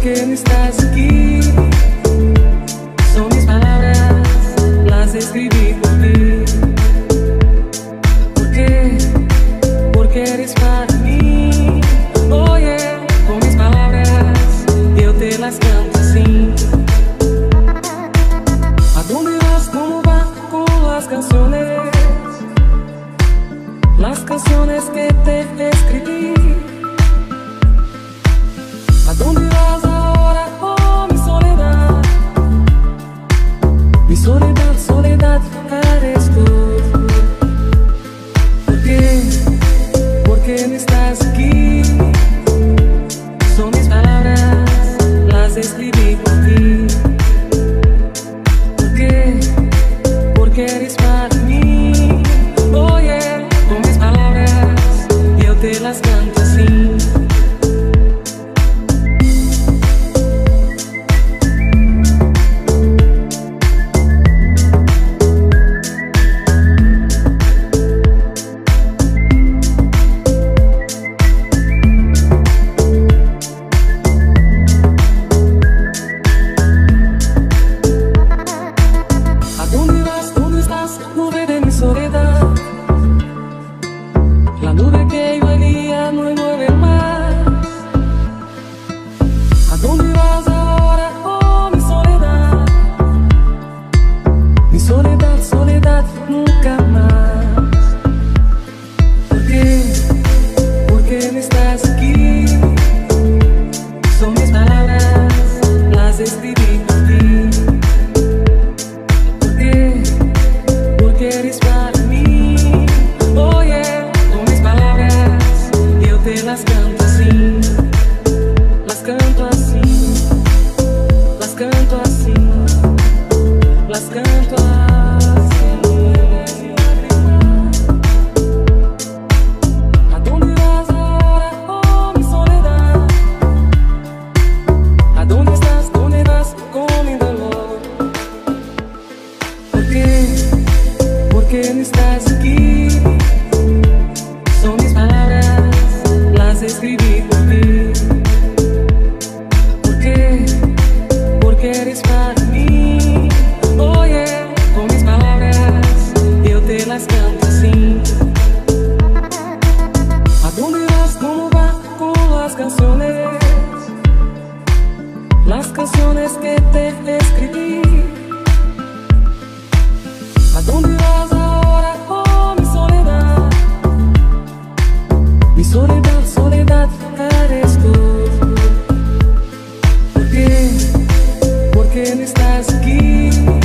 qué no estás aquí? Son mis palabras, las escribí por ti. ¿Por qué? Porque eres para mí. Oye, con mis palabras yo te las canto así. ¿A dónde vas? ¿Cómo va con las canciones? Las canciones que te escribí. ¿A dónde vas ahora? Oh, mi soledad. Mi soledad, soledad, eres tú. ¿Por qué? ¿Por qué no estás aquí? Son mis palabras, las escribí por ti. ¿Por qué? Porque eres para mí. Oye, con mis palabras yo te las canto así. Nube de mi soledad, la nube que iba el día no mueve más. ¿A dónde vas ahora? Oh, mi soledad. Mi soledad, soledad, nunca más. ¿Por qué? ¿Por qué no estás aquí? Son mis palabras, las escribí por ti. ¿Por qué? Porque eres para mí. Oye, con mis palabras yo te las canto así. Las canto así. Las canto así. Las canto así. ¿A dónde vas ahora? Oh, mi soledad. ¿A dónde estás? ¿Dónde vas con mi dolor? ¿Por qué? ¿Por qué no estás aquí? Son mis palabras, las escribí por ti. ¿Por qué? Porque eres para mí. Oye, con mis palabras yo te las canto así. ¿A dónde vas? ¿Cómo va con las canciones? Las canciones que te escribí. ¿A dónde vas ahora? Oh, mi soledad. Mi soledad, soledad, eres tú. ¿Por qué? ¿Por qué no estás aquí?